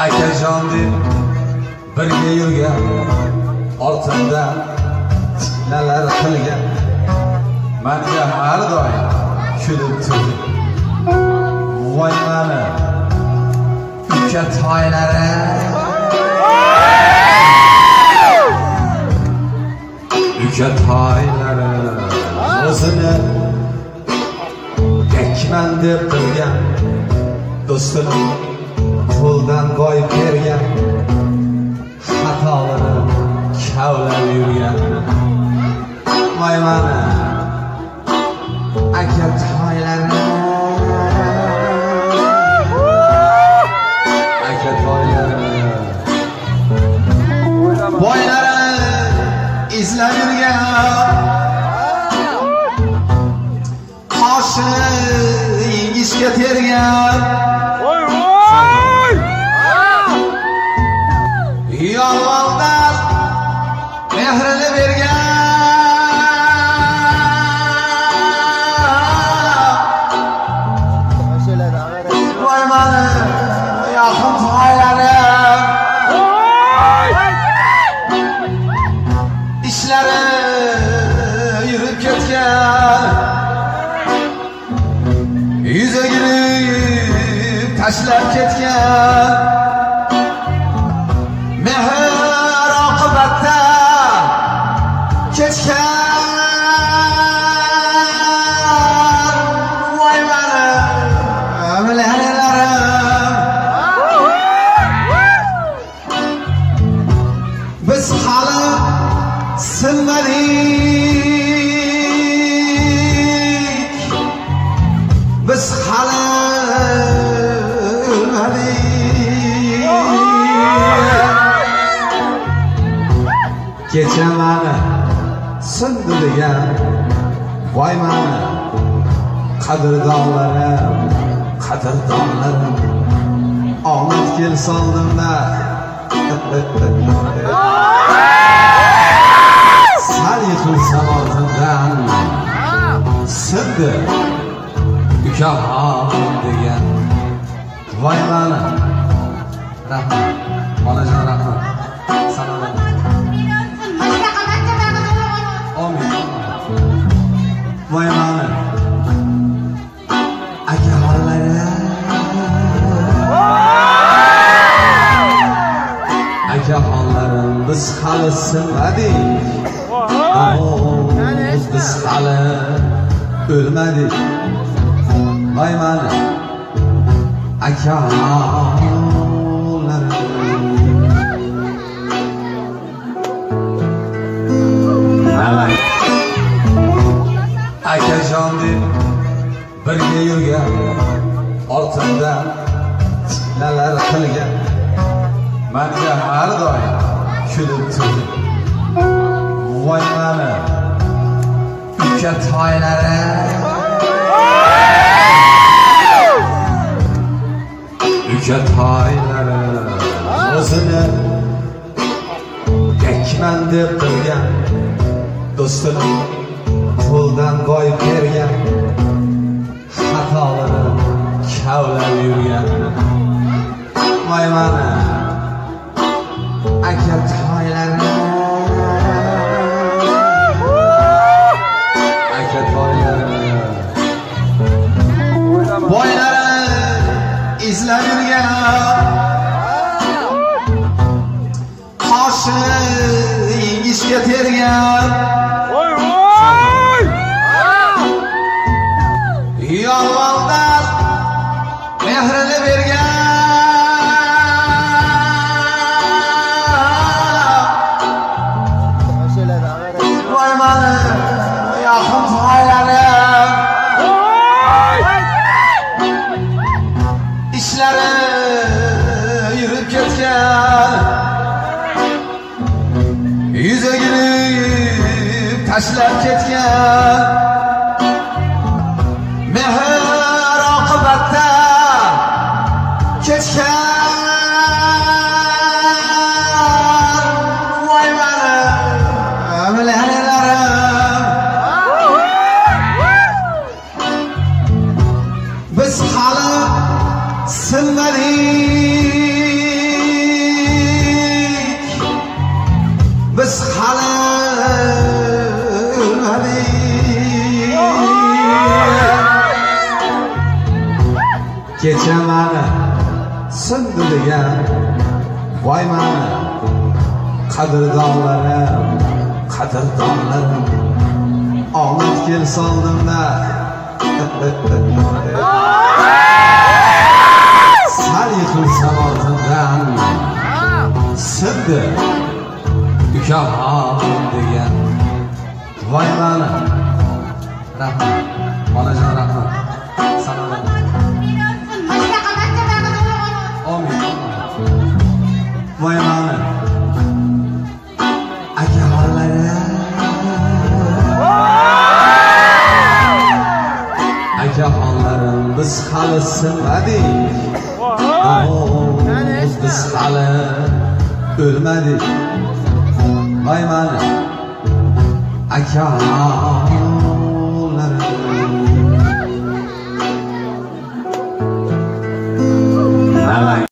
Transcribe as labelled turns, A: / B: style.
A: akajon deb birga yurgan, ortimda fitnalar qilgan, menga har doim kulib turdi. Voy mani uka toylari, uka toylari, o'zini yakman deb bilgan, do'stini qo'ldan boy bergan, xatolarini kavlab yurgan. Voy mani aka toylari, aka toylari, boylarini izlab yurgan, qoshini yengishga tergan, yolg'ondan mehrini bergan. Voy mani yaqin toylari, ishlari yurib ketgan, yuzagini tashlab ketgan, mehr oqibatda ketgan. Voy mani bilanlarim, biz hali sinmadik, biz hali o'lmadik. Kecha mani sindi degan, voy mani qadrdonlarim, qadrdonlarim, omad kelsa oldimda sal yiqilsam ortimdan, sindi ukaxon degan. Voy mani rahmat, onajon rahmat, salomat. Amin. Voy mani akaxonlari, akaxonlarim, biz hali sinmadik, biz hali o'lmadik. Voy mani akaxonlarim, akajon deb birga yurgan, ortimda fitnalar qilgan, menga har doim kulib turdi. Voy mani uka toylari, uka toylari, o'zini yakman deb bilgan, do'stini qo'ldan boy bergan, xatolarini kavlab yurgan. Voy mani aka toylari, aka toylari, boylarini izlab yurgan, qoshini yengishga tergan, yolg'ondan mehrini bergan. Voy mani yaqin toylari, ishlari yurib ketgan, yuzagini tashlab ketgan, mehr oqibatda ketgan. Voy mani bilanlarim, biz hali sinmadik, biz hali o'lmadik. Kecha mani sindi degan voy mani qadrdonlarim, qadrdonlarim omad kelsa oldimda sal yiqilsam ortimdan sindi ukaxon degan voy mani. Rahmat onajon, rahmat. Salomat. Amin. Voy mani akaxonlarim, biz hali sinmadik. Biz hali o'lmadik. Voy mani akaxonlarim.